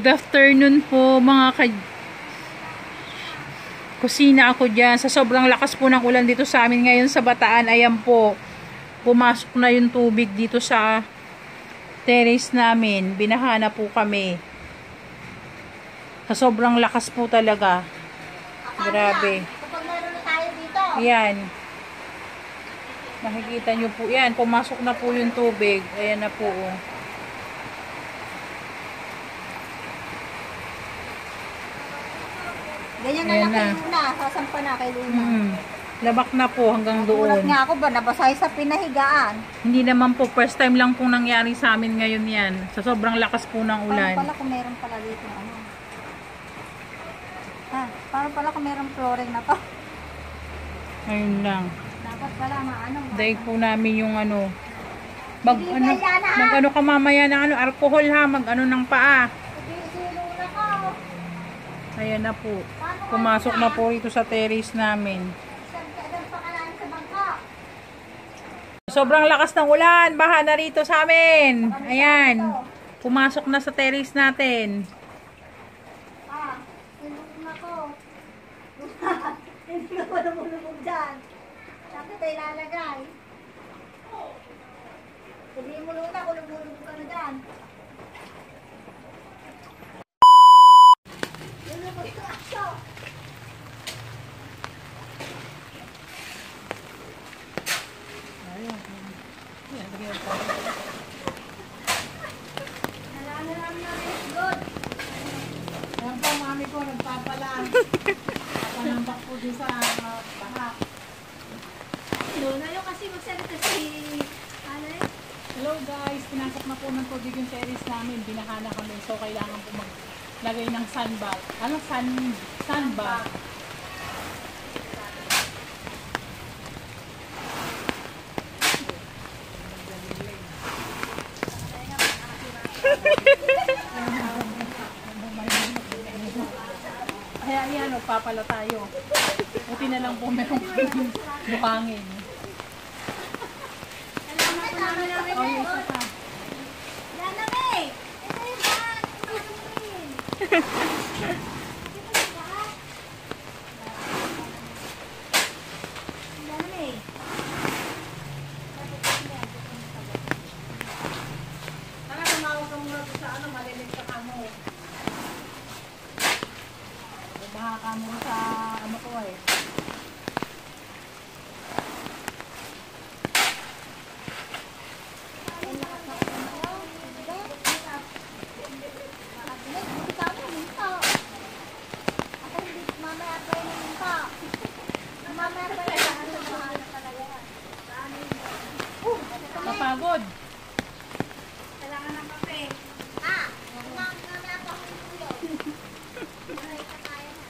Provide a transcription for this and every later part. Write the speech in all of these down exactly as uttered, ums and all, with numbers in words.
Good afternoon po mga ka... Kusina ako dyan. Sa sobrang lakas po ng ulan dito sa amin ngayon sa Bataan. Ayan po. Pumasok na yung tubig dito sa terrace namin. Binaha na po kami. Sa sobrang lakas po talaga. Grabe. Kapag meron na tayo dito. Ayan. Makikita nyo po. Ayan. Pumasok na po yung tubig. Ayan na po. Ganyan na Ayan lang na. kay Luna. Sasampa na kay Luna. Hmm. Labak na po hanggang Nagulat doon. nga ako ba, nabasay sa pinahigaan. Hindi naman po. First time lang pong nangyari sa amin ngayon yan. Sa sobrang lakas po ng ulan. Paano pala kung meron pala dito ano? Ha? Paano pala kung meron flooring na to? Ayun lang. Dapat pala maano. Daig po namin yung ano. Mag Hindi ano, kaya na, mag ano ka mamaya ng ano, alcohol ha, mag ano ng paa. Hindi si Luna ko. Ayan na po. Pumasok na po rito sa terrace namin. Saan pa ka sa bangka? Sobrang lakas ng ulan, baha na rito sa amin. Ayan. Pumasok na sa terrace natin. Ah, si Luna ko. Hindi ka pa namulubog dyan. Saan ka tayo lalagay? Sabihin mo Luna, kung lumulubog ka na dyan. Lumulubog ka aso. Nalala na rin, good. Ayan po, mami ko, nagpapala. Panambak po din sa uh, baha. Luna yung kasi magsalita si... Ano eh? Hello guys, pinasok na po ng tubig yung terrace namin. Binaha na kami. So kailangan po maglagay ng sandbag. Ano? Sun, sandbag. Kaya yan, magpapala tayo. Buti na lang po meron kaming bukangin. Salamat po namin namin Oh, eh. yung isa pa. Yan na May! Ito yung bahan. Ito yung bahan. Yan na May. Sana tumawag ka muna sa ano, malilig ka ka mo. Baha ka mo sa ano ko eh. Napagod. Kailangan ng kape. Ah! Mamaya pa ako yung Maray ka tayo na.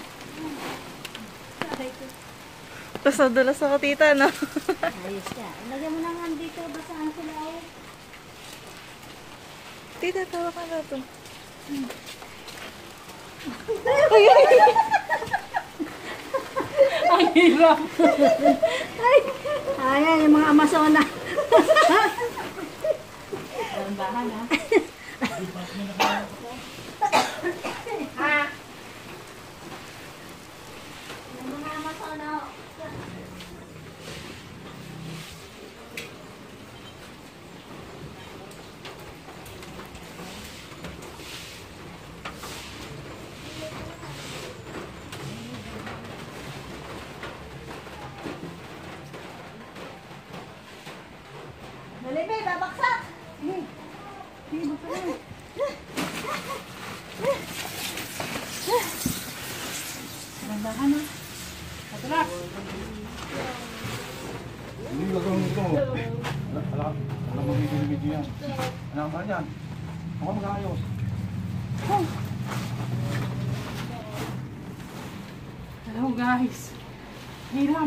Tapos nadulas ako tita, no? Ayos ka. Lagyan mo na nga dito. Basaan sila oh. Tita, tawa ka na to. Ang hirap. Ayan, yung mga Amazona. Dahan ha. Yung mga Amazona. Dali, babe, babaksak. Dahan ha. Matulas. Hindi gagawin ito. Alam, alam mo video-video yan. Alam ba yan? Ako mag-ayos. Hello guys. Hirap.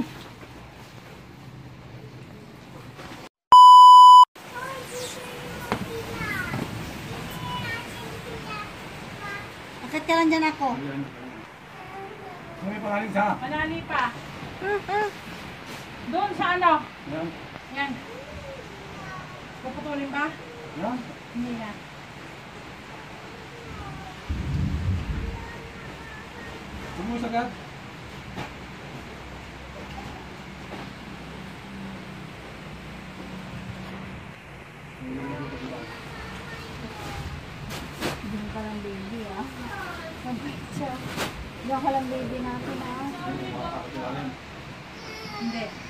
Bakit ka lang dyan ako? May palalim siya. Manali pa. Doon sa ano? Yan. Yan. Puputulin ba? Yan. Hindi na. mo sagad? Diyan ka lang baby ah. Mabait siya. Diyan ka lang baby natin ah. Makakatilalim. Hindi.